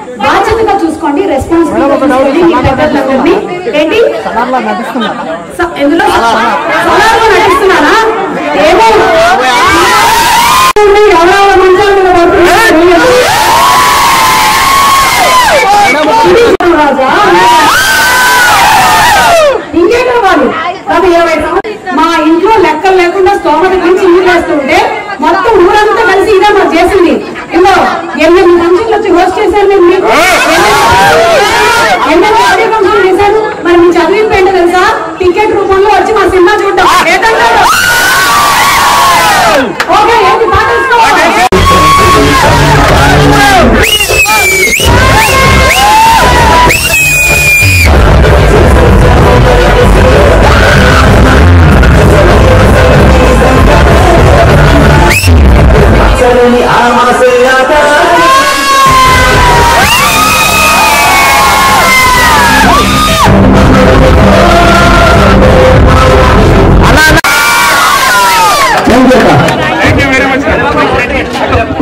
బాధ్యతగా చూసుకోండి, రెస్పాన్సిబిలిటీ ఏంటి ఎందులో సోలార్లో నటిస్తున్నారా? ఏమో ఎవరెవరో మంచాల మీద రాజా ఇంకే కావాలి. గత 20 సంవత్సరాలు మా ఇంట్లో లెక్కలు లేకుండా స్తోమత గురించి ఇల్లు వేస్తుంటే మొత్తం ఊరంతా కలిసి ఇదే మాకు చేసింది. ఇందులో 8 ఫంక్షన్లు వచ్చి హోస్ట్ చేశారు. నేను మీకు ఎన్నెన్నో ఆడియో ఫంక్షన్లు చేశాను. మరి మీ చదివింపు ఏంటో తెలుసా? టికెట్ రూపంలో వచ్చి మా సినిమా చూడటం. ఓకే ఏంటి బాగా Thank you very much.